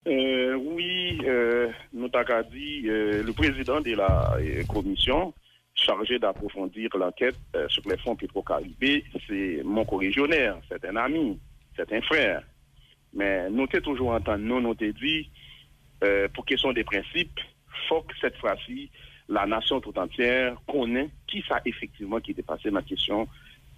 Oui, nous avons dit le président de la commission chargé d'approfondir l'enquête sur les fonds Petro-Caribé, c'est mon corrigionnaire, c'est un ami, c'est un frère. Mais nous avons toujours entendu, nous avons dit, pour question des principes, il faut que cette fois-ci, la nation tout entière connaît qui ça effectivement qui est passé dans la question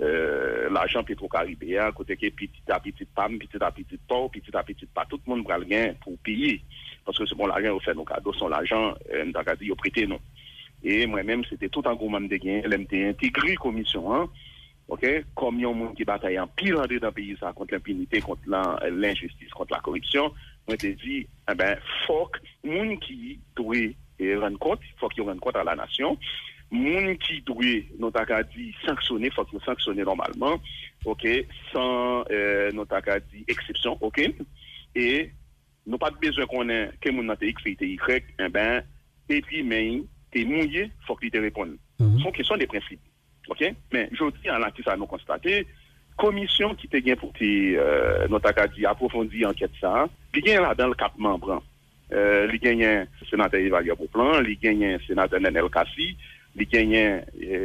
l'argent Petro-Caribéen, côté que petit à petit PAM, petit à petit port, petit à petit pas, tout le monde va le gain pour payer. Parce que c'est bon, l'argent, au fait nos cadeaux, son l'argent, nous avons dit, prêté non. Et moi-même, c'était tout en gros de gain, l'MT intégré commission, hein, ok, comme il y a un monde qui bataille en pile dans le pays, ça, contre l'impunité, contre l'injustice, contre la corruption, moi, je dit, eh ben, faut que les gens qui doivent rendre compte, il faut qu'ils rendent compte à la nation. Moun qui doit, nous avons dit, sanctionner, faut qu'ils sanctionnent normalement, ok, sans, nous avons dit, exception, ok, et nous pas besoin qu'on ait, que moun n'a X et Y, eh ben, et puis, mais, t'es mouillé, faut qu'il te réponde. C'est une question des principes, ok, mais, je dis, en là, qui ça nous constaté, commission qui te gagne pour nous avons dit, approfondir l'enquête ça, puis gagne là dans le cap membre, il gagne un sénateur Evalia Beauplan, il gagne un sénateur Nenel Kassi, il gagne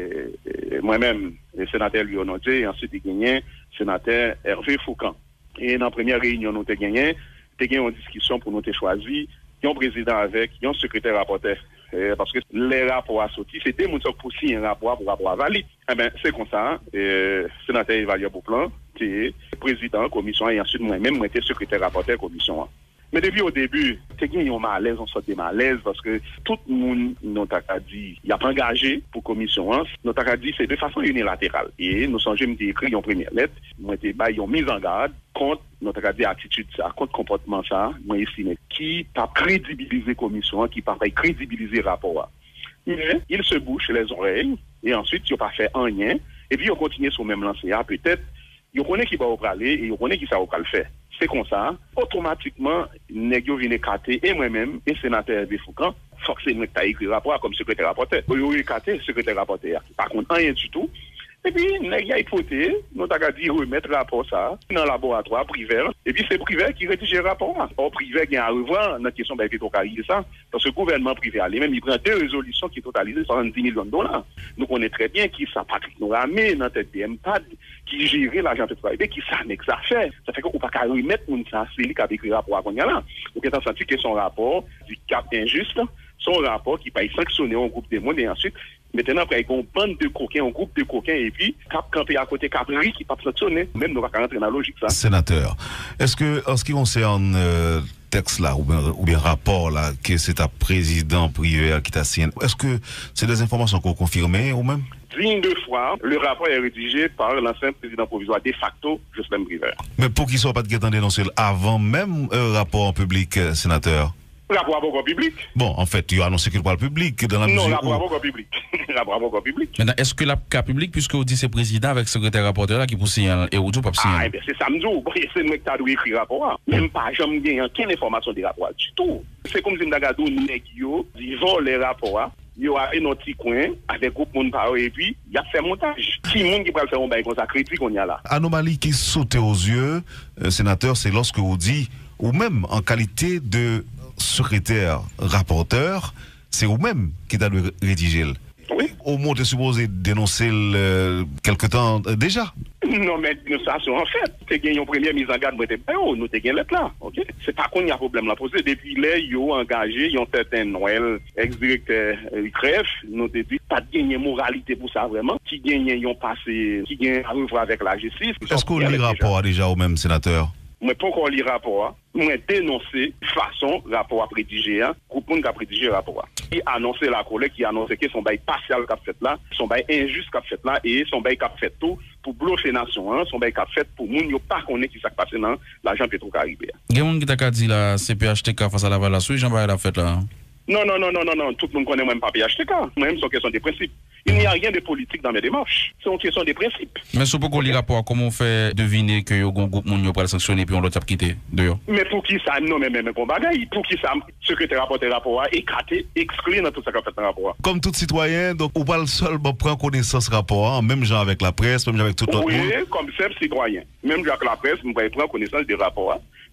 moi-même, le sénateur Lionodé, et ensuite il gagne le sénateur Hervé Foucan. Et dans la première réunion, nous avons gagné une discussion pour nous choisir un président avec un secrétaire rapporteur. Parce que les rapports à sortir, c'est des gens qui signer un rapport pour rapport valide. Eh bien, c'est comme ça, sénateur Evalia Beauplan, qui est président de la commission, et ensuite moi-même, moi, j'étais secrétaire rapporteur de la commission. Mais depuis au début, c'est qu'il y a un malaise, on sort des malaises parce que tout le monde, nous a dit, il n'y a pas engagé pour la commission. Nous a dit, c'est de façon unilatérale. Et nous sommes écrit une première lettre, nous avons mis en garde contre, nous a dit, attitude ça, contre comportement ça, moi estimé, qui a crédibilisé la commission, qui a crédibilisé le rapport. Mais il se bouche les oreilles, et ensuite, il n'a pas fait rien, et puis il continue sur le même lancé. Peut-être, il connaît qui va aller, et il connaît qui ça va le faire. C'est comme ça, automatiquement, Negio vient écarter, et moi-même, et sénateur Hervé Foucan, forcément, tu as écrit rapport comme secrétaire rapporteur. Il a écarté secrétaire rapporteur. Par contre, rien du tout. Et puis, Negio a hypothé, nous avons dit remettre le rapport ça, dans le laboratoire privé, et puis c'est privé qui rédige le rapport. Or, privé, il y a à revoir notre question de Petro-Caribé, ça, parce que le gouvernement privé, lui-même, il prend 2 résolutions qui totalisent $70 millions. Nous connaissons très bien qui ça, Patrick Nouramé, dans tête PMPAD, qui gère l'argent Petro-Caribé, qui ça n'est que ça fait. Ça fait qu'on ne peut pas remettre ça, c'est lui qui a écrit le rapport à Konyala. Donc, on a senti que son rapport, du cap injuste, son rapport qui va sanctionner un groupe de monde, et ensuite, maintenant, après, il y a une bande de coquins, un groupe de coquins, et puis, cap campé à côté, Capri, qui va sanctionner. Même, nous ne va pas rentrer dans la logique, ça. Sénateur, est-ce que, en ce qui concerne texte là, ou bien rapport là, que c'est un président privé qui t'a signé, est-ce que c'est des informations qu'on confirme ou même? Digne de foi, le rapport est rédigé par l'ancien président provisoire de facto, Jocelyn Briver. Mais pour qu'il ne soit pas de dénoncé avant même un rapport en public, sénateur? Rapport à public. Bon, en fait, il a annoncé qu'il parle public dans la mesure. Non, rapport à public. Rapport à public. Maintenant, est-ce que la cas public, puisque vous dites c'est président avec secrétaire rapporteur là qui pour signer et ou tout pas signer? Ah, c'est samedi, c'est moi qui t'ai écrit rapport. Même pas, j'aime bien aucune information des rapports du tout. C'est comme si Ndagado Negio, ils volent les rapports. Il y a un petit coin avec groupe monde par et puis il y a fait montage. Qui monde qui peut faire un bail comme ça critique qu'on y a là. Anomalie qui saute aux yeux, sénateur, c'est lorsque vous dites, ou même en qualité de secrétaire rapporteur, c'est vous-même qui t'a rédigé. Oui. Au moins, tu es supposé dénoncer quelque temps déjà. Non, mais ça, c'est en fait. Tu as gagné une première mise en garde, nous avons gagné l'être là. Ok? C'est pas qu'on y a problème là posé. Depuis là, ils ont engagé, ils ont certain Noël, ex-directeur CREF, nous avons dit, pas de gagner moralité pour ça vraiment. Qui gagne, ils ont passé, qui gagne à revoir avec la justice. Est-ce qu'on lit le rapport déjà au même sénateur? Moi, pourquoi on lit le rapport? Moi, dénoncer façon rapport à prédiger, groupe qui a prédigé le rapport. Qui annonce la collègue, qui annonce que son bail partial qu'a fait là, son bail injuste qu'a fait là, et son bail qu'a fait tout pour bloquer la nation, son bail qu'a fait pour moun yo pas connaître qui s'est passé dans l'argent Petro-Caribé. Il y a un qui t'a dit la CPHTK face à la Valassou, Jean-Baptiste l'a fait là. Non, tout le monde connaît même pas PHTK. Même c'est une question de principe. Il n'y a rien de politique dans mes démarches. C'est une question de principe. Mais si vous avez rapport, comment on fait deviner que le groupe moun yo pour sanctionner puis on l'autre quitter dehors? Mais pour qui ça, non, mais même bon bagaille, pour qui ça, secrétaire rapporteur rapport, écarté, exclu dans tout ça qu'a fait un rapport. Comme tout citoyen, donc on va seulement prendre connaissance rapport, même genre avec la presse, même genre avec tout le monde. Oui, comme simple citoyen. Même genre avec la presse, on va prendre connaissance des rapports.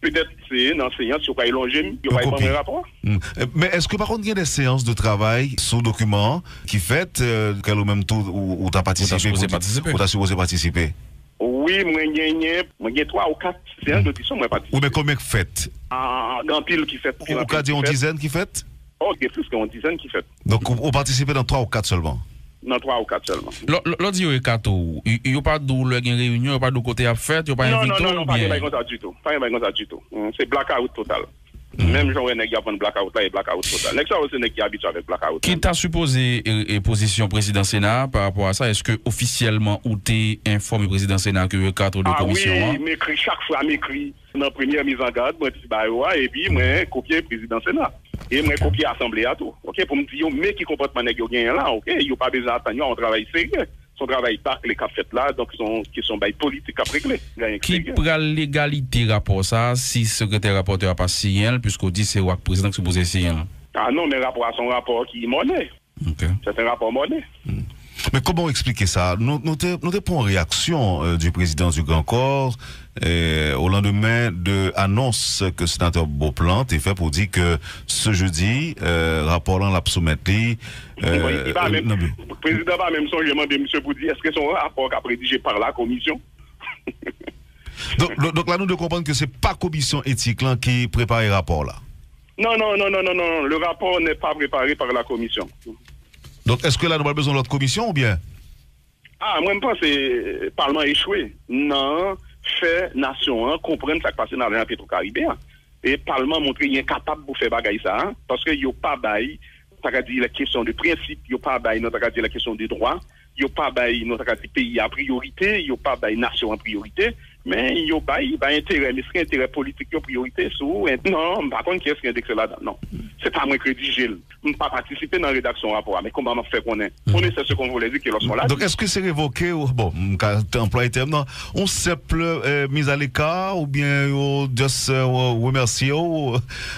peut-être c'est une enseignante qui va élonger, qui va prendre un rapport. Mais est-ce que par contre il y a des séances de travail sous document qui fait qu'elle au même tour où tu as participé, ou tu as supposé participer? Oui, moi j'ai 3 ou 4 séances d'audition, moi participe. Oui, mais combien que fait? Dans pile qui fait. Ou qu'a dit une dizaine qui fait? Oh, il y a plus qu'une dizaine qui fait. Donc vous participez dans 3 ou 4 seulement? Dans 3 ou 4 seulement. L'autre dit, il n'y a pas de réunion, il n'y a pas de côté à faire, il n'y a pas d'invité. Non, pas de ça du tout. Pas de ça du tout. C'est blackout total. Même genre, il y a un blackout là, et blackout total. Next, ça aussi, il y a habitué avec blackout. Qui t'a supposé position président Sénat par rapport à ça? Est-ce que officiellement, ou t'es informé président Sénat que le cadre de commission? Oui, m'écrit chaque fois, m'écrit dans la première mise en garde, moi, et puis, moi, copier président Sénat. Et moi, copier assemblée à tout. OK, pour me dire, mais qui comportement n'est gain là, OK, il n'y a pas besoin d'attendre, on travaille sérieux. Son travail pas les cas fait là, donc qui sont politiques à régler. Qui prend l'égalité rapport ça, si secrétaire rapporteur a pas signé, puisqu'on dit c'est le président qui supposé signer? Ah non, mais rapport à son rapport qui est monnaie. Okay. C'est un rapport monnaie. Mais comment expliquer ça? Nous avons une réaction du président du Grand Corps au lendemain de l'annonce que le sénateur Beauplan a fait pour dire que ce jeudi, rapport là, l'a soumettre. Le président va même songer demander monsieur pour dire est-ce que son rapport qu'a rédigé par la commission? donc là, nous devons comprendre que ce n'est pas la commission éthique là, qui prépare le rapport là. Non. Le rapport n'est pas préparé par la commission. Donc, est-ce que là, nous avons besoin de l'autre commission ou bien? Moi, je pense que le Parlement échoué. Non, fait nation, comprendre ce qui passe dans l'argent pétro-caribéen. Et le Parlement montre qu'il est incapable de faire bagaille ça, parce qu'il n'y a pas bail, la question de principe, il n'y a pas bail, la question des droits, il n'y a pas bail, pays à priorité, il n'y a pas bail, nation en priorité, mais il y a bail, intérêt, mais c'est intérêt politique en priorité, non, par contre, qui est-ce qui est indexé là-dedans? Non. C'est pas moi qui rédige, je ne pas participer dans la rédaction du rapport, mais comment on fait qu'on est? On est ce qu'on voulait dire que lorsqu'on l'a. Donc, est-ce que c'est révoqué, bon, employé terme, non, on simple mise à l'écart, ou bien juste remercier en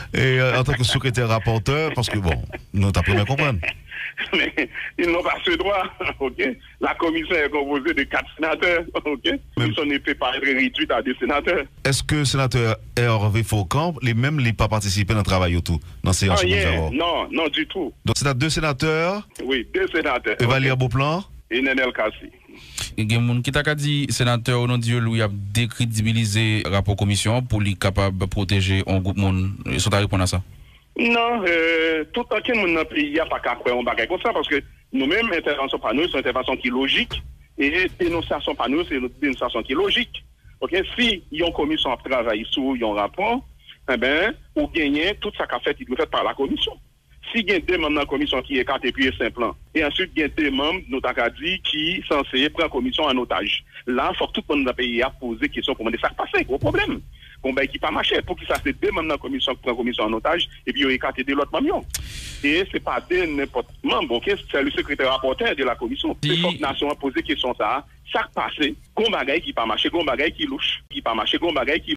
tant que secrétaire rapporteur, parce que bon, nous t'apprenons à comprendre. Mais ils n'ont pas ce droit, ok? La commission est composée de 4 sénateurs, ok? La commission n'est pas réduite à 2 sénateurs. Est-ce que le sénateur Hervé Faucamp, les mêmes, n'a pas participé dans le travail autour, dans la séance? Non, du tout. Donc c'est 2 sénateurs? Oui, 2 sénateurs. Et Valérie Beauplan? Et Nenel Kassi. Il y a des gens qui t'a dit, sénateur, au nom de Dieu, lui a décrédibilisé le rapport commission pour lui capable de protéger un groupe de monde. Ils sont à répondre à ça? Non, tout le temps dans le pays, il n'y a pas qu'à faire un bagage comme ça, parce que nous-mêmes, intervention par nous, c'est une intervention qui est logique, et dénonciation par nous, c'est une dénonciation qui est logique. Ok, si il y a une commission à travailler sur un rapport, eh bien, pour gagner, tout ça qu'a fait, il doit être fait par la commission. Si il y a des membres dans la commission qui écartent et puis simple, et ensuite il y a des membres, nous avons dit, qui sont censés prendre la commission en otage. Là, il faut que tout le monde dans le pays a posé question pour demander ça passe, gros problème. Combat qui pas marché pour que ça se deux membres dans la commission qui prend la commission en otage et puis ils ont écarté de l'autre membre. Et c'est pas de n'importe membre, ok, c'est le secrétaire rapporteur de la commission. Il faut que la nation a posé question ça passe, gon bagaille qui pas marché, gon bagaille qui louche, qui pas marché, gon bagaille qui